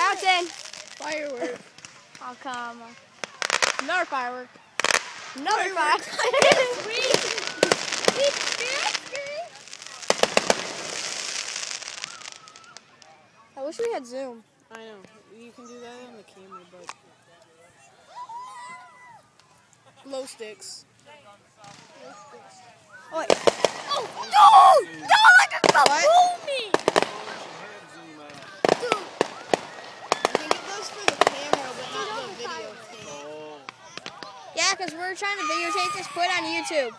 Austin. Firework. Oh, come on. Another firework. Another Firework. I wish we had Zoom. I know. You can do that on the camera, but... Glow sticks. Oh, wait. Oh, no! Don't let it go! Fool me! I think it goes for the camera, but not the video thing. Yeah, because we're trying to videotape this, put on YouTube.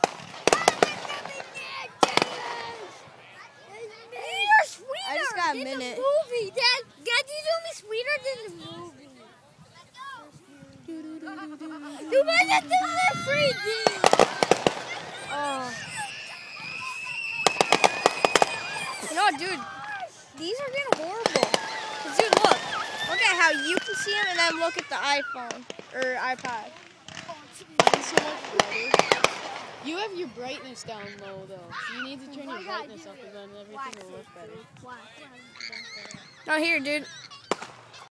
I just got a minute. Movie, Dad, these only sweeter than the movie. You might have to live free, Oh. You know what, dude? These are getting horrible. 'Cause, dude, look at how you can see them, and then look at the iPhone or iPod. Mine's so much better. You have your brightness down low, though. You need to turn your brightness up, and then everything will look better. Oh, here, dude.